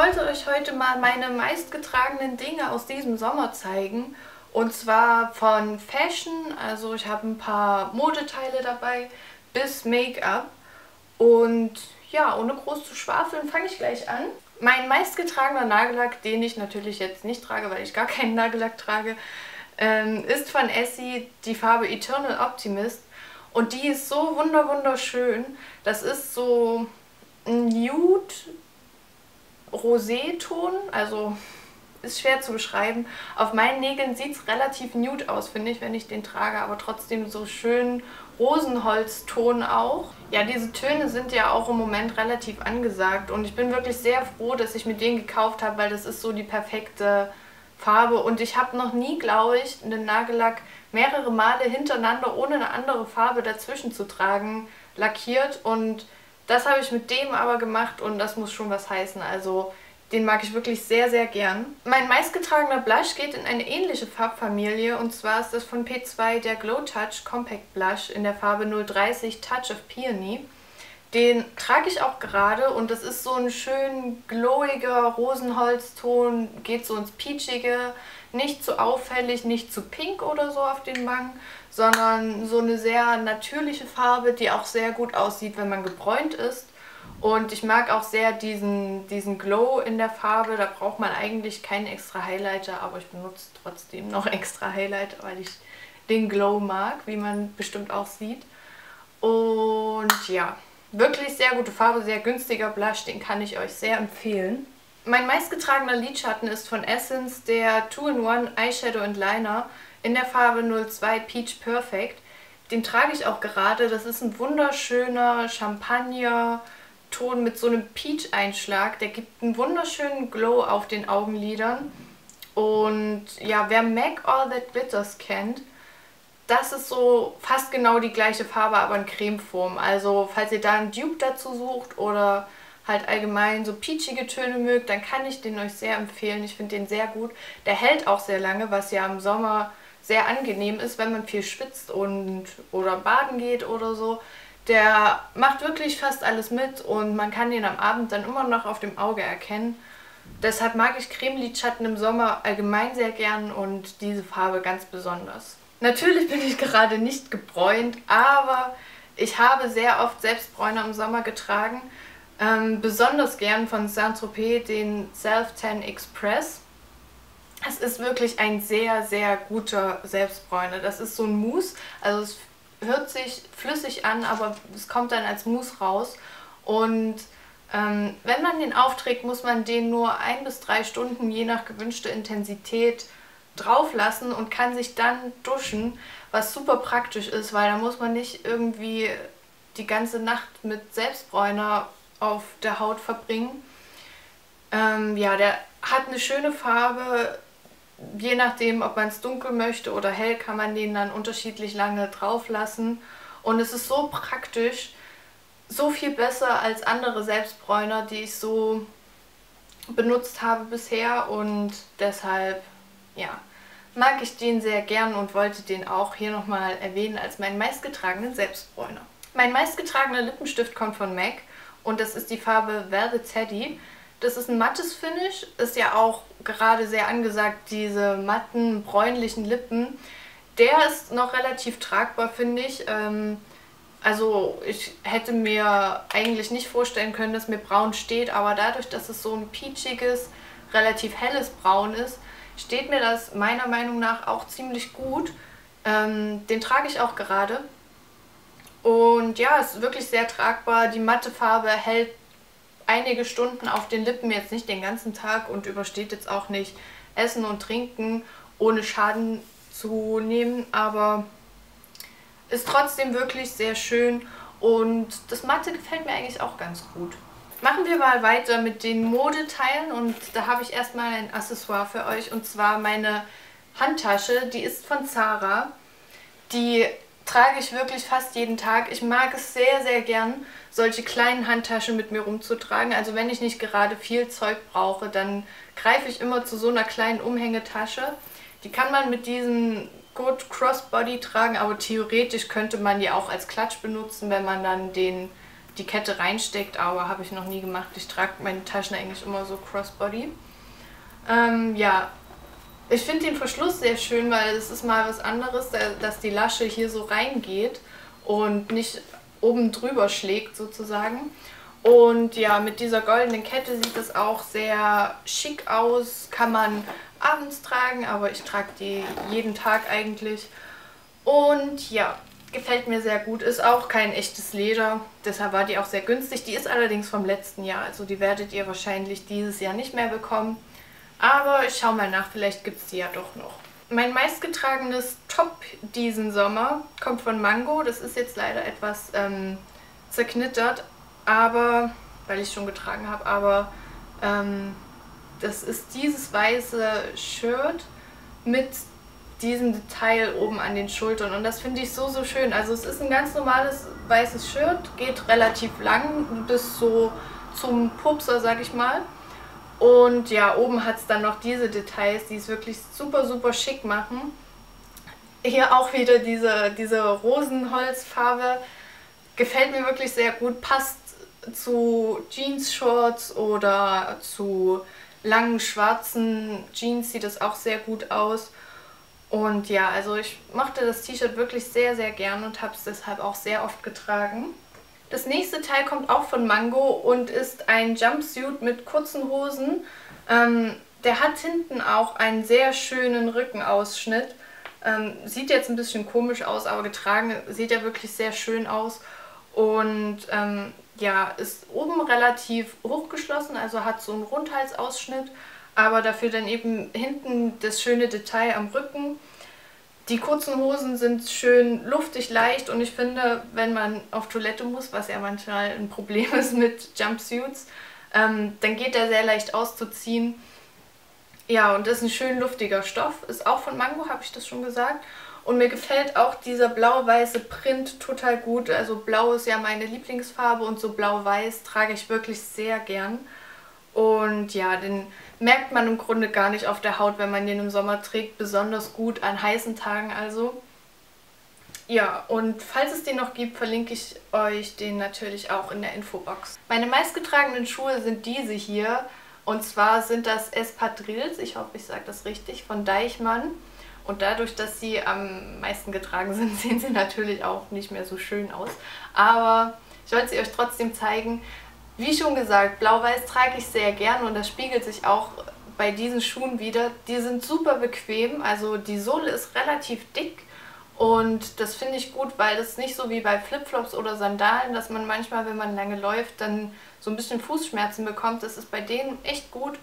wollte euch heute mal meine meistgetragenen Dinge aus diesem Sommer zeigen. Und zwar von Fashion, also ich habe ein paar Modeteile dabei, bis Make-up. Und ja, ohne groß zu schwafeln, fange ich gleich an. Mein meistgetragener Nagellack, den ich natürlich jetzt nicht trage, weil ich gar keinen Nagellack trage, ist von Essie die Farbe Eternal Optimist. Und die ist so wunderschön. Das ist so ein Nude Rosé-Ton, also ist schwer zu beschreiben. Auf meinen Nägeln sieht es relativ nude aus, finde ich, wenn ich den trage, aber trotzdem so schön Rosenholzton auch. Ja, diese Töne sind ja auch im Moment relativ angesagt und ich bin wirklich sehr froh, dass ich mir den gekauft habe, weil das ist so die perfekte Farbe und ich habe noch nie, glaube ich, einen Nagellack mehrere Male hintereinander ohne eine andere Farbe dazwischen zu tragen lackiert und das habe ich mit dem aber gemacht und das muss schon was heißen, also den mag ich wirklich sehr gern. Mein meistgetragener Blush geht in eine ähnliche Farbfamilie und zwar ist das von P2 der Glow Touch Compact Blush in der Farbe 030 Touch of Peony. Den trage ich auch gerade und das ist so ein schön glowiger Rosenholzton, geht so ins Peachige, nicht zu auffällig, nicht zu pink oder so auf den Wangen, sondern so eine sehr natürliche Farbe, die auch sehr gut aussieht, wenn man gebräunt ist. Und ich mag auch sehr diesen Glow in der Farbe, da braucht man eigentlich keinen extra Highlighter, aber ich benutze trotzdem noch extra Highlighter, weil ich den Glow mag, wie man bestimmt auch sieht. Und ja, wirklich sehr gute Farbe, sehr günstiger Blush, den kann ich euch sehr empfehlen. Mein meistgetragener Lidschatten ist von Essence der 2-in-1 Eyeshadow and Liner in der Farbe 02 Peach Perfect. Den trage ich auch gerade, das ist ein wunderschöner Champagner-Ton mit so einem Peach-Einschlag. Der gibt einen wunderschönen Glow auf den Augenlidern. Und ja, wer MAC All That Glitters kennt, das ist so fast genau die gleiche Farbe, aber in Cremeform. Also falls ihr da einen Dupe dazu sucht oder halt allgemein so peachige Töne mögt, dann kann ich den euch sehr empfehlen. Ich finde den sehr gut. Der hält auch sehr lange, was ja im Sommer sehr angenehm ist, wenn man viel schwitzt oder baden geht oder so. Der macht wirklich fast alles mit und man kann den am Abend dann immer noch auf dem Auge erkennen. Deshalb mag ich Cremelidschatten im Sommer allgemein sehr gern und diese Farbe ganz besonders. Natürlich bin ich gerade nicht gebräunt, aber ich habe sehr oft Selbstbräuner im Sommer getragen. Besonders gern von Saint-Tropez den Self Tan Express. Es ist wirklich ein sehr guter Selbstbräuner. Das ist so ein Mousse, also es hört sich flüssig an, aber es kommt dann als Mousse raus. Und wenn man den aufträgt, muss man den nur 1 bis 3 Stunden je nach gewünschter Intensität drauf lassen und kann sich dann duschen, was super praktisch ist, weil da muss man nicht irgendwie die ganze Nacht mit Selbstbräuner auf der Haut verbringen. Ja, der hat eine schöne Farbe. Je nachdem, ob man es dunkel möchte oder hell, kann man den dann unterschiedlich lange drauf lassen. Und es ist so praktisch, so viel besser als andere Selbstbräuner, die ich so benutzt habe bisher. Und deshalb, ja, mag ich den sehr gern und wollte den auch hier nochmal erwähnen als meinen meistgetragenen Selbstbräuner. Mein meistgetragener Lippenstift kommt von MAC und das ist die Farbe Velvet Teddy. Das ist ein mattes Finish, ist ja auch gerade sehr angesagt, diese matten, bräunlichen Lippen. Der ist noch relativ tragbar, finde ich. Also ich hätte mir eigentlich nicht vorstellen können, dass mir braun steht, aber dadurch, dass es so ein peachiges, relativ helles Braun ist, steht mir das meiner Meinung nach auch ziemlich gut. Den trage ich auch gerade. Und ja, es ist wirklich sehr tragbar. Die matte Farbe hält einige Stunden auf den Lippen, jetzt nicht den ganzen Tag und übersteht jetzt auch nicht Essen und Trinken, ohne Schaden zu nehmen, aber ist trotzdem wirklich sehr schön und das Matte gefällt mir eigentlich auch ganz gut. Machen wir mal weiter mit den Modeteilen und da habe ich erstmal ein Accessoire für euch und zwar meine Handtasche, die ist von Zara. Die trage ich wirklich fast jeden Tag. Ich mag es sehr gern, solche kleinen Handtaschen mit mir rumzutragen. Also wenn ich nicht gerade viel Zeug brauche, dann greife ich immer zu so einer kleinen Umhängetasche. Die kann man mit diesem Gurt Crossbody tragen, aber theoretisch könnte man die auch als Klatsch benutzen, wenn man dann den die Kette reinsteckt, aber habe ich noch nie gemacht. Ich trage meine Taschen eigentlich immer so Crossbody. Ja, ich finde den Verschluss sehr schön, weil es ist mal was anderes, dass die Lasche hier so reingeht und nicht oben drüber schlägt sozusagen. Und ja, mit dieser goldenen Kette sieht es auch sehr schick aus, kann man abends tragen, aber ich trage die jeden Tag eigentlich. Und ja, gefällt mir sehr gut, ist auch kein echtes Leder, deshalb war die auch sehr günstig. Die ist allerdings vom letzten Jahr, also die werdet ihr wahrscheinlich dieses Jahr nicht mehr bekommen. Aber ich schaue mal nach, vielleicht gibt es die ja doch noch. Mein meistgetragenes Top diesen Sommer kommt von Mango. Das ist jetzt leider etwas zerknittert, aber weil ich es schon getragen habe. Aber das ist dieses weiße Shirt mit diesem Detail oben an den Schultern. Und das finde ich so, so schön. Also es ist ein ganz normales weißes Shirt, geht relativ lang, bis so zum Pupser, sag ich mal. Und ja, oben hat es dann noch diese Details, die es wirklich super, super schick machen. Hier auch wieder diese Rosenholzfarbe. Gefällt mir wirklich sehr gut. Passt zu Jeans-Shorts oder zu langen schwarzen Jeans sieht es auch sehr gut aus. Und ja, also ich mochte das T-Shirt wirklich sehr, sehr gern und habe es deshalb auch sehr oft getragen. Das nächste Teil kommt auch von Mango und ist ein Jumpsuit mit kurzen Hosen. Der hat hinten auch einen sehr schönen Rückenausschnitt. Sieht jetzt ein bisschen komisch aus, aber getragen sieht er wirklich sehr schön aus. Und ja, ist oben relativ hochgeschlossen, also hat so einen Rundhalsausschnitt, aber dafür dann eben hinten das schöne Detail am Rücken. Die kurzen Hosen sind schön luftig, leicht und ich finde, wenn man auf Toilette muss, was ja manchmal ein Problem ist mit Jumpsuits, dann geht der sehr leicht auszuziehen. Ja, und ist ein schön luftiger Stoff, ist auch von Mango, habe ich das schon gesagt. Und mir gefällt auch dieser blau-weiße Print total gut. Also blau ist ja meine Lieblingsfarbe und so blau-weiß trage ich wirklich sehr gern. Und ja, den merkt man im Grunde gar nicht auf der Haut, wenn man den im Sommer trägt. Besonders gut an heißen Tagen also. Ja, und falls es den noch gibt, verlinke ich euch den natürlich auch in der Infobox. Meine meistgetragenen Schuhe sind diese hier. Und zwar sind das Espadrilles, ich hoffe, ich sage das richtig, von Deichmann. Und dadurch, dass sie am meisten getragen sind, sehen sie natürlich auch nicht mehr so schön aus. Aber ich wollte sie euch trotzdem zeigen. Wie schon gesagt, blau-weiß trage ich sehr gern und das spiegelt sich auch bei diesen Schuhen wieder. Die sind super bequem, also die Sohle ist relativ dick und das finde ich gut, weil das nicht so wie bei Flipflops oder Sandalen, dass man manchmal, wenn man lange läuft, dann so ein bisschen Fußschmerzen bekommt. Das ist bei denen echt gut.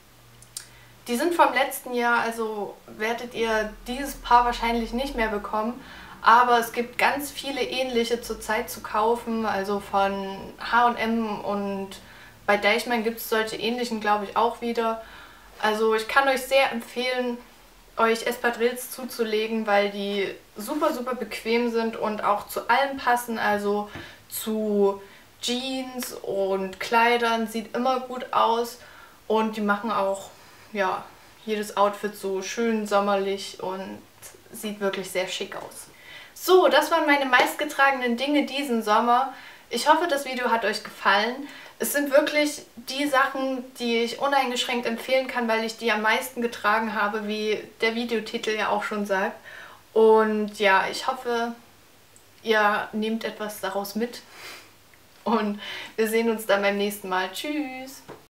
Die sind vom letzten Jahr, also werdet ihr dieses Paar wahrscheinlich nicht mehr bekommen. Aber es gibt ganz viele ähnliche zurzeit zu kaufen, also von H&M und bei Deichmann gibt es solche ähnlichen, glaube ich, auch wieder. Also ich kann euch sehr empfehlen, euch Espadrilles zuzulegen, weil die super, super bequem sind und auch zu allem passen, also zu Jeans und Kleidern, sieht immer gut aus und die machen auch ja, jedes Outfit so schön sommerlich und sieht wirklich sehr schick aus. So, das waren meine meistgetragenen Dinge diesen Sommer. Ich hoffe, das Video hat euch gefallen. Es sind wirklich die Sachen, die ich uneingeschränkt empfehlen kann, weil ich die am meisten getragen habe, wie der Videotitel ja auch schon sagt. Und ja, ich hoffe, ihr nehmt etwas daraus mit. Und wir sehen uns dann beim nächsten Mal. Tschüss!